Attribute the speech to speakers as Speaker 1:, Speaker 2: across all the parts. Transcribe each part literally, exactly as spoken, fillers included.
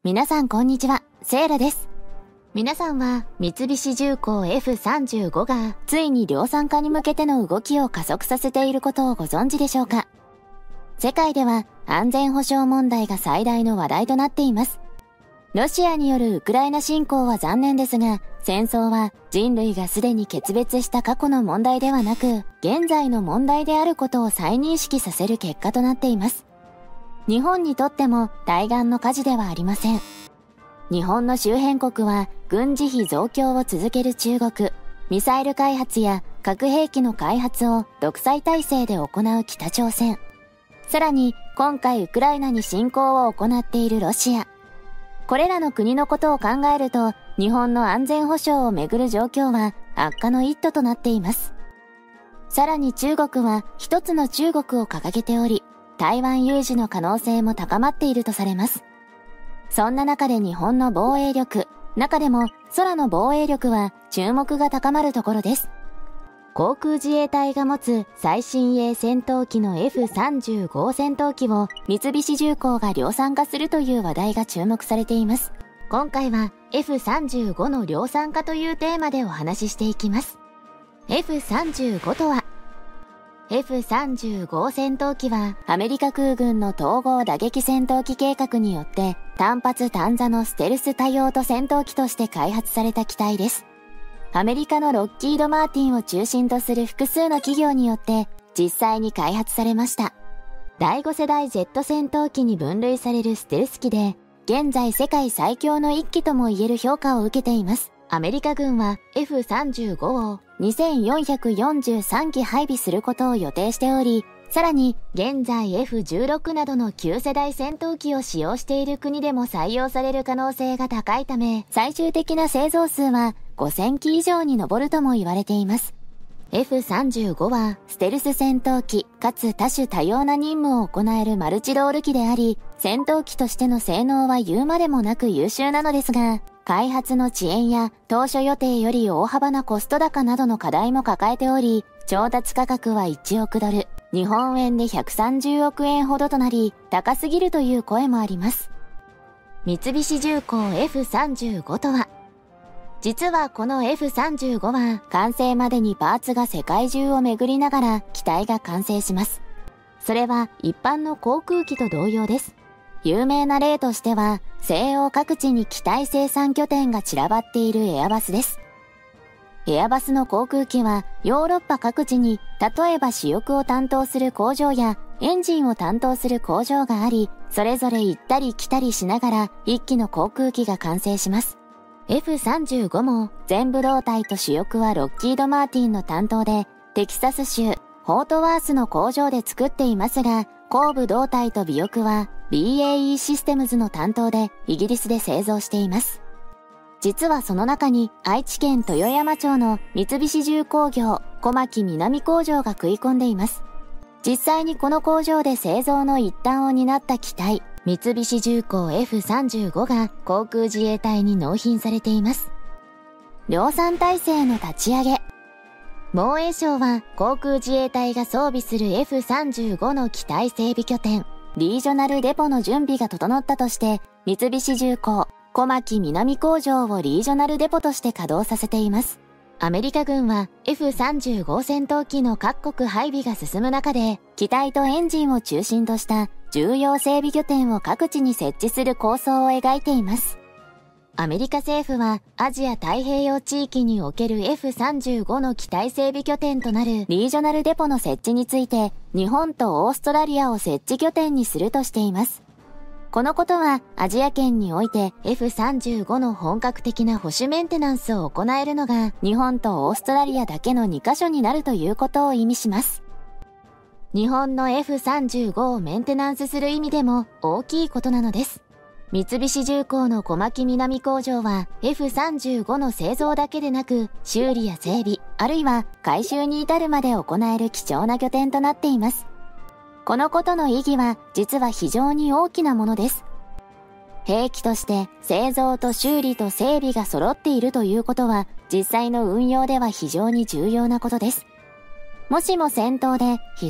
Speaker 1: 皆さんこんにちは、セイラです。皆さんは三菱重工 エフさんじゅうご がついに量産化に向けての動きを加速させていることをご存知でしょうか。世界では安全保障問題が最大の話題となっています。ロシアによるウクライナ侵攻は残念ですが、戦争は人類がすでに決別した過去の問題ではなく、現在の問題であることを再認識させる結果となっています。日本にとっても対岸の火事ではありません。日本の周辺国は軍事費増強を続ける中国、ミサイル開発や核兵器の開発を独裁体制で行う北朝鮮、さらに今回ウクライナに侵攻を行っているロシア。これらの国のことを考えると、日本の安全保障をめぐる状況は悪化の一途となっています。さらに中国は一つの中国を掲げており、台湾有事の可能性も高まっているとされます。そんな中で日本の防衛力、中でも空の防衛力は注目が高まるところです。航空自衛隊が持つ最新鋭戦闘機の エフさんじゅうご 戦闘機を三菱重工が量産化するという話題が注目されています。今回は エフさんじゅうご の量産化というテーマでお話ししていきます。エフさんじゅうご とはエフさんじゅうご 戦闘機はアメリカ空軍の統合打撃戦闘機計画によって単発単座のステルス多用途戦闘機として開発された機体です。アメリカのロッキード・マーティンを中心とする複数の企業によって実際に開発されました。だいご世代ジェット戦闘機に分類されるステルス機で、現在世界最強の一機とも言える評価を受けています。アメリカ軍は エフさんじゅうご をにせんよんひゃくよんじゅうさんき配備することを予定しており、さらに現在 エフじゅうろく などの旧世代戦闘機を使用している国でも採用される可能性が高いため、最終的な製造数はごせんき以上に上るとも言われています。エフさんじゅうご はステルス戦闘機かつ多種多様な任務を行えるマルチロール機であり、戦闘機としての性能は言うまでもなく優秀なのですが、開発の遅延や当初予定より大幅なコスト高などの課題も抱えており、調達価格はいちおくドル、日本円でひゃくさんじゅうおくえんほどとなり、高すぎるという声もあります。三菱重工 エフさんじゅうご とは、実はこの エフさんじゅうご は完成までにパーツが世界中を巡りながら機体が完成します。それは一般の航空機と同様です。有名な例としては、西欧各地に機体生産拠点が散らばっているエアバスです。エアバスの航空機はヨーロッパ各地に、例えば主翼を担当する工場やエンジンを担当する工場があり、それぞれ行ったり来たりしながら一機の航空機が完成します。エフさんじゅうご も全部胴体と主翼はロッキード・マーティンの担当で、テキサス州フォートワースの工場で作っていますが、後部胴体と尾翼は ビーエーイー システムズの担当でイギリスで製造しています。実はその中に愛知県豊山町の三菱重工業小牧南工場が食い込んでいます。実際にこの工場で製造の一端を担った機体、三菱重工 エフさんじゅうご が航空自衛隊に納品されています。量産体制の立ち上げ。防衛省は航空自衛隊が装備する エフさんじゅうご の機体整備拠点、リージョナルデポの準備が整ったとして、三菱重工小牧南工場をリージョナルデポとして稼働させています。アメリカ軍は エフさんじゅうご 戦闘機の各国配備が進む中で、機体とエンジンを中心とした重要整備拠点を各地に設置する構想を描いています。アメリカ政府はアジア太平洋地域における エフさんじゅうご の機体整備拠点となるリージョナルデポの設置について、日本とオーストラリアを設置拠点にするとしています。このことはアジア圏において エフさんじゅうご の本格的な保守メンテナンスを行えるのが日本とオーストラリアだけのにカ所になるということを意味します。日本の エフさんじゅうご をメンテナンスする意味でも大きいことなのです。三菱重工の小牧南工場は エフさんじゅうご の製造だけでなく修理や整備、あるいは改修に至るまで行える貴重な拠点となっています。このことの意義は実は非常に大きなものです。兵器として製造と修理と整備が揃っているということは実際の運用では非常に重要なことです。もしも戦闘で被弾、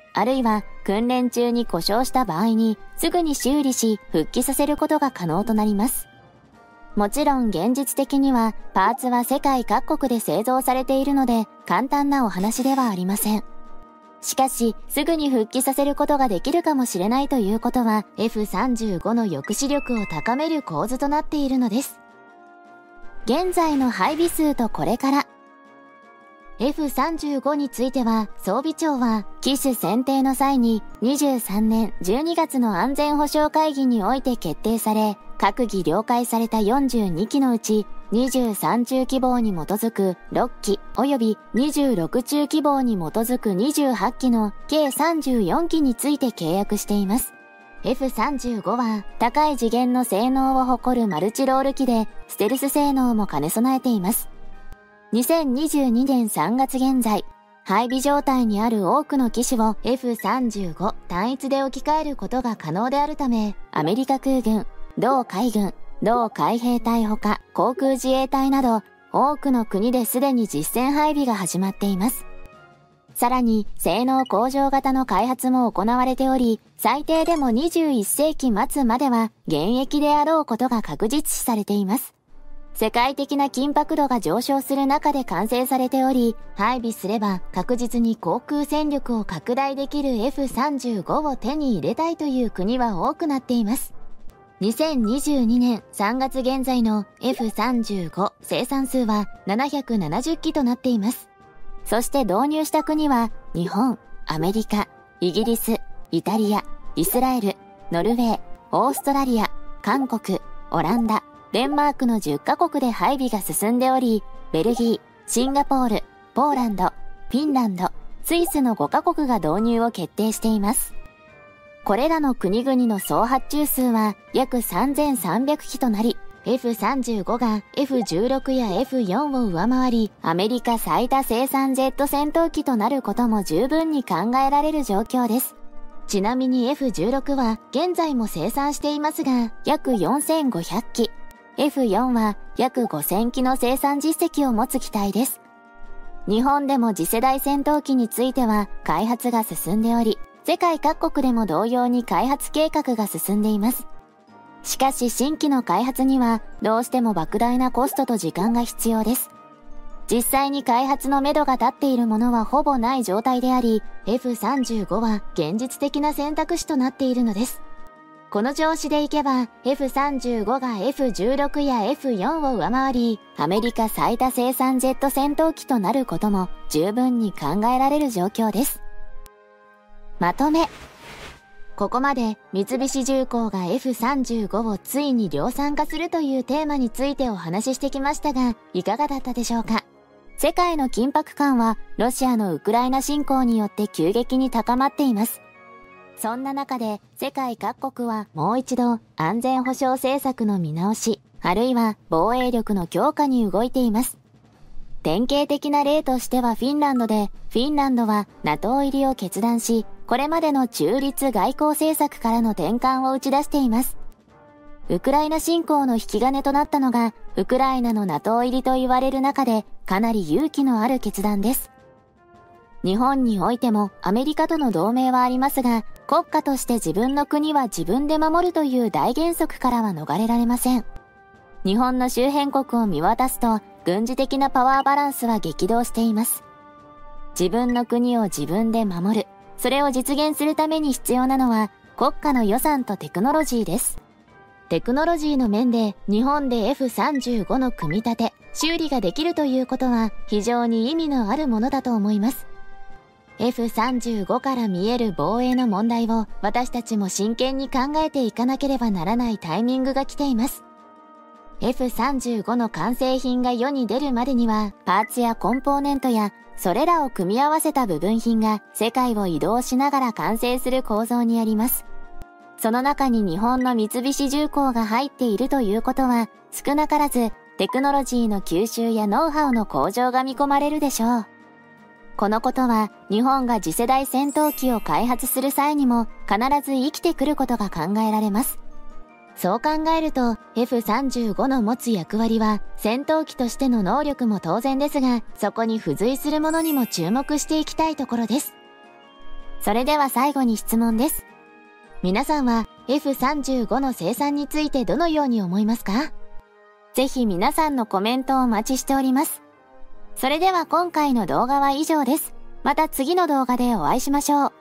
Speaker 1: あるいは訓練中に故障した場合にすぐに修理し復帰させることが可能となります。もちろん現実的にはパーツは世界各国で製造されているので簡単なお話ではありません。しかしすぐに復帰させることができるかもしれないということは エフさんじゅうご の抑止力を高める構図となっているのです。現在の配備数とこれから。エフさんじゅうご については装備庁は機種選定の際ににじゅうさんねんじゅうにがつの安全保障会議において決定され、閣議了解されたよんじゅうにきのうちにじゅうさん中希望に基づくろっき及びにじゅうろく中希望に基づくにじゅうはちきの計さんじゅうよんきについて契約しています。エフさんじゅうご は高い次元の性能を誇るマルチロール機でステルス性能も兼ね備えています。にせんにじゅうにねんさんがつ現在、配備状態にある多くの機種を エフさんじゅうご 単一で置き換えることが可能であるため、アメリカ空軍、同海軍、同海兵隊ほか航空自衛隊など多くの国ですでに実戦配備が始まっています。さらに性能向上型の開発も行われており、最低でもにじゅういっせいき末までは現役であろうことが確実視されています。世界的な緊迫度が上昇する中で完成されており、配備すれば確実に航空戦力を拡大できる エフさんじゅうご を手に入れたいという国は多くなっています。にせんにじゅうにねんさんがつ現在の エフさんじゅうご 生産数はななひゃくななじゅっきとなっています。そして導入した国は日本、アメリカ、イギリス、イタリア、イスラエル、ノルウェー、オーストラリア、韓国、オランダ、デンマークのじゅっかこくで配備が進んでおり、ベルギー、シンガポール、ポーランド、フィンランド、スイスのごかこくが導入を決定しています。これらの国々の総発注数は約さんぜんさんびゃくきとなり、エフさんじゅうご が エフじゅうろく や エフよん を上回り、アメリカ最多生産ジェット戦闘機となることも十分に考えられる状況です。ちなみに エフじゅうろく は現在も生産していますが、約よんせんごひゃっき、エフよん は約ごせんきの生産実績を持つ機体です。日本でも次世代戦闘機については開発が進んでおり、世界各国でも同様に開発計画が進んでいます。しかし新規の開発にはどうしても莫大なコストと時間が必要です。実際に開発のめどが立っているものはほぼない状態であり、エフさんじゅうご は現実的な選択肢となっているのです。この調子でいけば エフさんじゅうご が エフじゅうろく や エフよん を上回り、アメリカ最多生産ジェット戦闘機となることも十分に考えられる状況です。まとめ。ここまで三菱重工が エフさんじゅうご をついに量産化するというテーマについてお話ししてきましたが、いかがだったでしょうか。世界の緊迫感はロシアのウクライナ侵攻によって急激に高まっています。そんな中で世界各国はもう一度安全保障政策の見直し、あるいは防衛力の強化に動いています。典型的な例としてはフィンランドで、フィンランドは ナトー 入りを決断し、これまでの中立外交政策からの転換を打ち出しています。ウクライナ侵攻の引き金となったのが、ウクライナの ナトー 入りと言われる中で、かなり勇気のある決断です。日本においてもアメリカとの同盟はありますが、国家として自分の国は自分で守るという大原則からは逃れられません。日本の周辺国を見渡すと、軍事的なパワーバランスは激動しています。自分の国を自分で守る。それを実現するために必要なのは国家の予算とテクノロジーです。テクノロジーの面で日本で エフさんじゅうご の組み立て、修理ができるということは非常に意味のあるものだと思います。エフさんじゅうご から見える防衛の問題を私たちも真剣に考えていかなければならないタイミングが来ています。エフさんじゅうご の完成品が世に出るまでにはパーツやコンポーネントやそれらを組み合わせた部分品が世界を移動しながら完成する構造にあります。その中に日本の三菱重工が入っているということは少なからずテクノロジーの吸収やノウハウの向上が見込まれるでしょう。このことは日本が次世代戦闘機を開発する際にも必ず生きてくることが考えられます。そう考えると エフさんじゅうご の持つ役割は戦闘機としての能力も当然ですが、そこに付随するものにも注目していきたいところです。 それでは最後に質問です。皆さんは エフさんじゅうご の生産についてどのように思いますか？ぜひ皆さんのコメントをお待ちしております。それでは今回の動画は以上です。また次の動画でお会いしましょう。